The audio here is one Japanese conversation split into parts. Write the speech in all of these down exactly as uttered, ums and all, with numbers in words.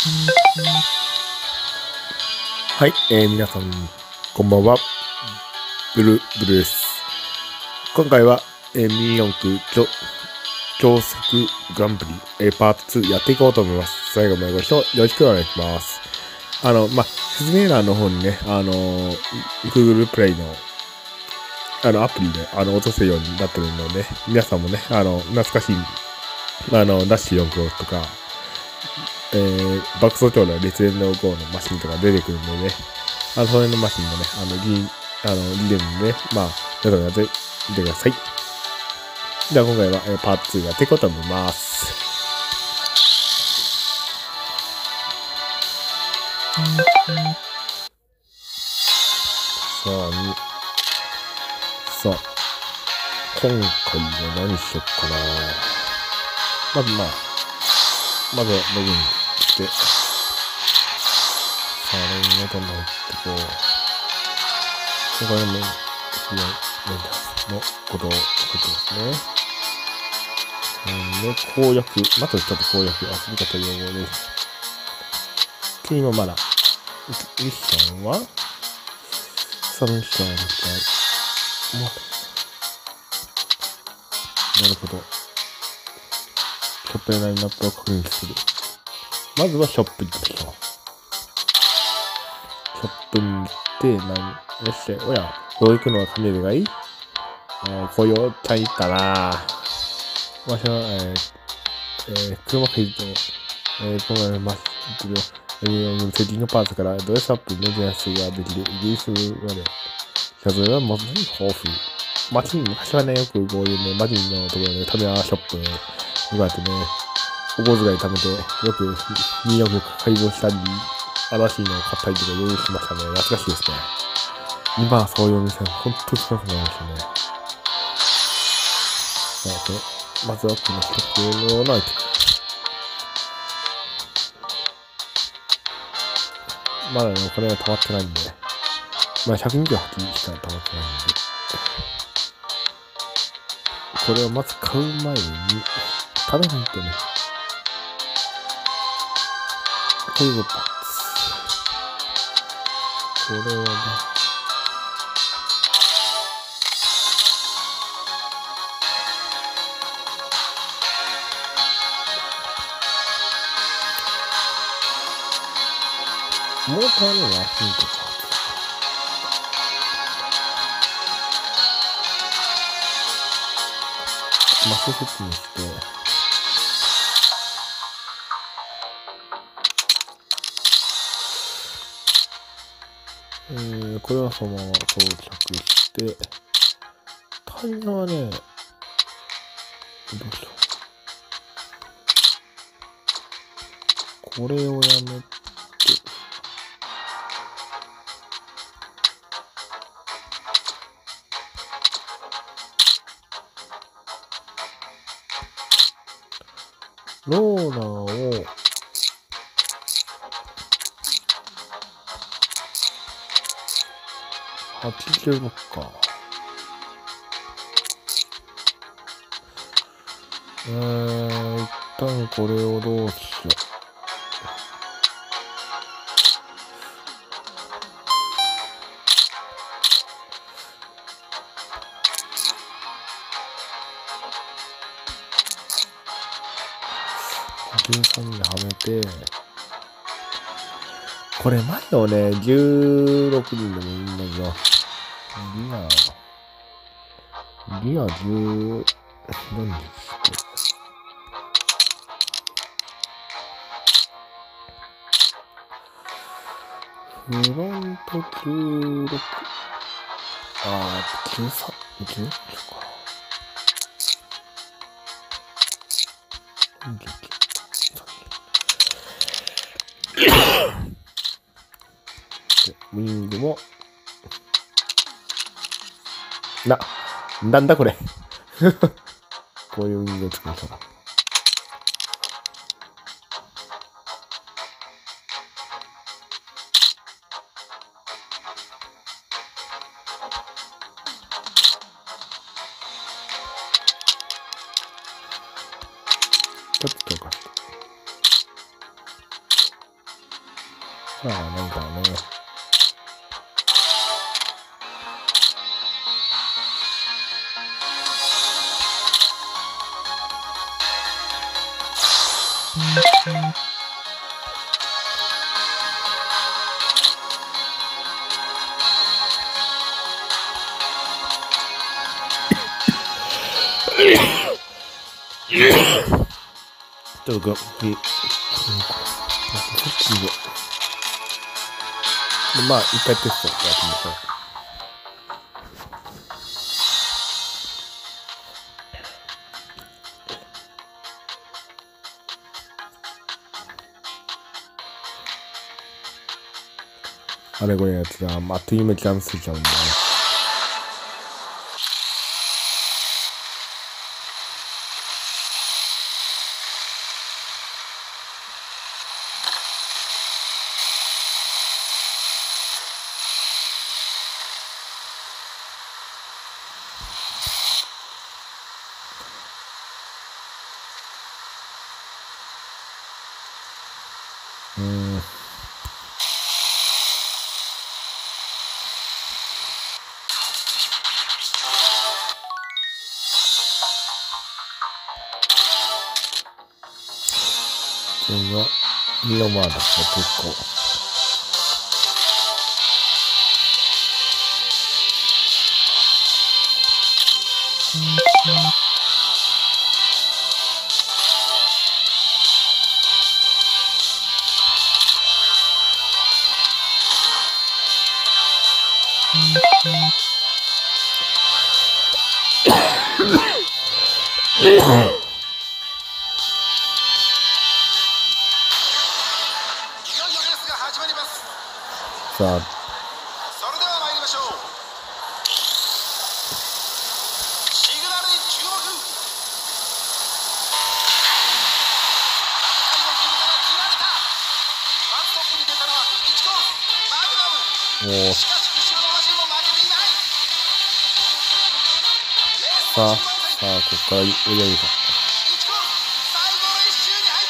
はい、えー、皆さんこんばんは。ブルブルです。今回は、えー、ミニ四駆超超速グランプリ、えー、パートツーやっていこうと思います。最後までご視聴よろしくお願いします。あの、まあ、説明欄の方にね、あのー、Google プレイのあのアプリであの落とせるようになってるので、皆さんもね、あの懐かしいあのダッシュよんキロとか、えー、爆走長の列伝のゴーのマシンとか出てくるので、あのその辺のマシンもね、あのリあのリレーので、まあ皆さんやってみてください。じゃあ今回は、えー、パートツーやっていこうと思います。さあ、さあ、今回は何しよっかな。まずまあ、まずはログインして、さあ、ログイン元に入ってこう。これも、メンテナンスのことを書いてますね。うん、で、公約、まずちょっと公約、遊び方用語です。今まだ、ミッションは、サブミッションみたいな。なるほど。ショップのラインナップを確認する。まずはショップに行きましょう。ショップに行って、何、よっしゃ、おや、どう行くのがカメルがいい？ああ、こういうおっちゃんいったなぁ。わしは、えー、えー、車フェイズの、えー、このマスクの、えー、セッティングパーツからドレスアップメンテナンスができるイギリスまで。それはもう豊富。街に昔はね、よくこういうね、マジのところで、ね、タミヤショップに向かってね、お小遣い貯めて、よくによく改造したり、新しいのを買ったりとかいろいろしましたね。懐かしいですね。今はそういうお店は本当に少なくなりましたね。さて、まずはこの一つのアイテム。まだね、お金が溜まってないんで、まあひゃくにじゅうはちしか溜まってないんで、これをまず買う前に、食べないとね、テーブルパーツ。これはね、モーターのはヒントか。マス説明して、えー、これはそのまま装着して、タイヤはね、どうしよう。これをやめて、ローラーを、はちじゅうろくか。えー、一旦これをどうしよう。じゅうさんにはめて、これ前のね、じゅうろくにんでもいいんだけど、リア、リアじゅうよんにして、フロントじゅうろく、あー、じゅうさん、じゅうよんか。ウィングも、な、なんだこれ。こういうウィングを作ると。ちょっと強化して。 ああ、なんかね。ちょっとが、うん、うん、まあ、一回テストやってみましょう。あれこれやつが、あっという間にキャンセルしちゃうんだね。うーん。これが、ミロマーだから結構。さあ、 それでは参りましょう。シグナルに注目。戦いの切りが切られた。バットップに出たのはイチコマグナム。 もう、 しかし後ろのマシンも負けていない。レースさあ、 の中盤戦、 さあ、ここから追い上げた。 イチコ最後の一周に入った。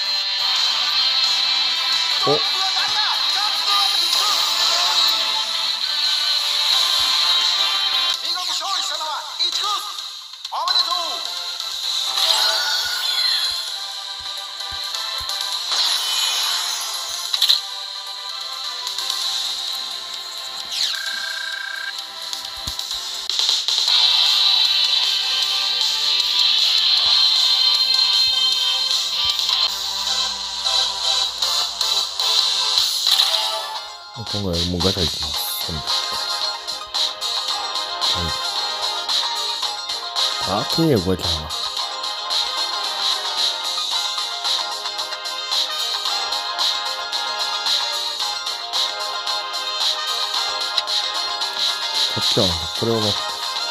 トップは誰だ。勝つのはイチコ。見事勝利したのはイチコ。おめでとう。 今回はもうガチャいきます。はい。あ、きれいに動いたな。こっちは、これを持って。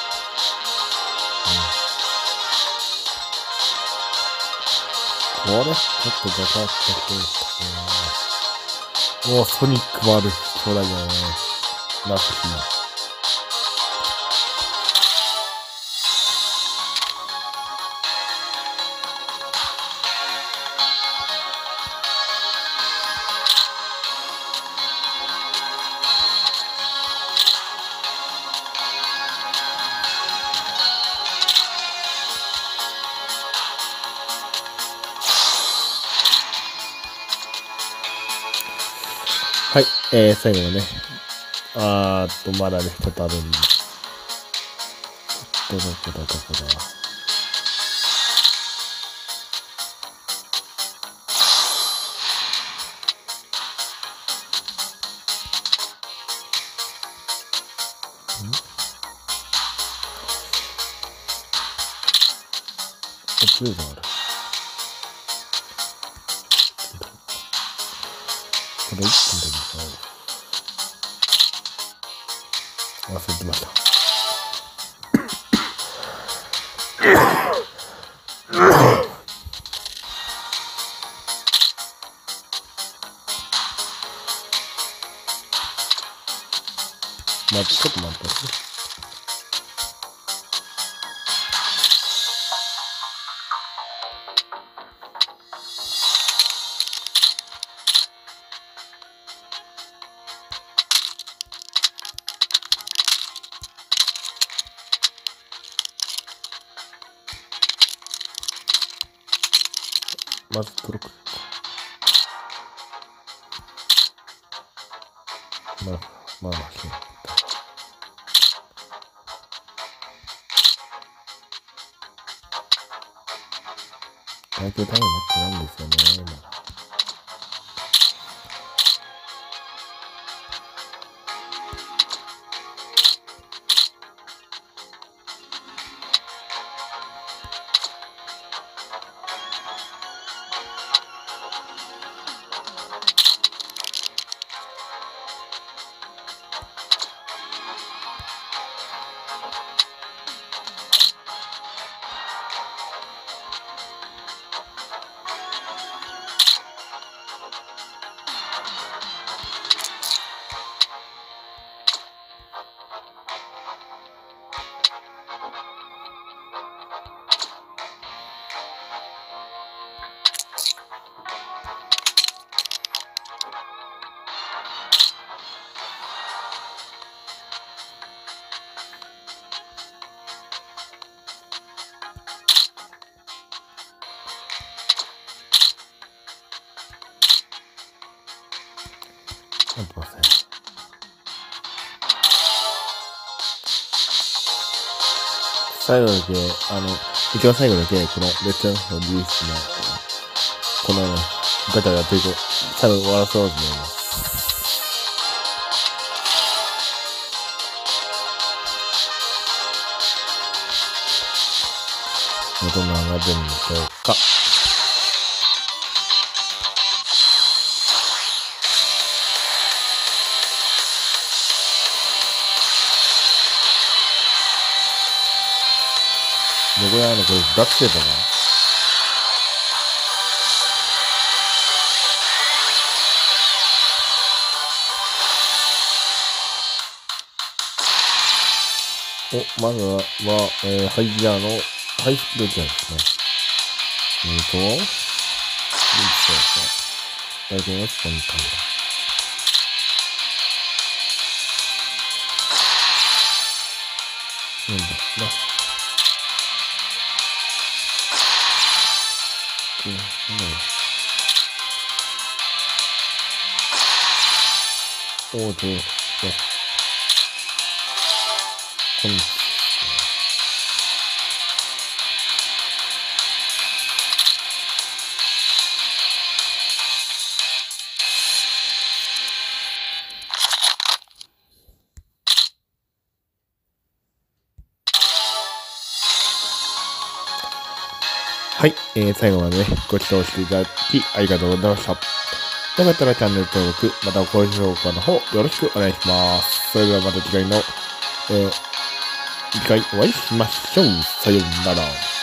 うん。これちょっとガチャってきて、おお、ソニックもある。そうだよね。なってきます。はい、えー、最後のね、あーっと、まだね、ちょっとあるんで。どこだ、どこだ。途中がある。これいっぷんで見たい。忘れてました。まあ、ちょっと待って。 まず黒く。まあ、まあ、まあ、耐久タイム持ってないんですよね、まだ。待ってください。最後だけ、あの、一番最後だけ、このレッツのリリースの、このガチャやっていこう。最後終わらそうと思います。どんなのが出るんでしょうか。どこやのこれダッチだったな。お、まずは、はえー、ハイヤーの、ハイスピードじゃないですね。えーと、どうでしょうか。大体はスポンタンだ。なんだな。うん、なんだろう。おー、どうそう。こんにちは。はい、えー、最後までね、ご視聴していただきありがとうございました。よかったらチャンネル登録、また高評価の方よろしくお願いします。それではまた次回の、えー、次回お会いしましょう。さようなら。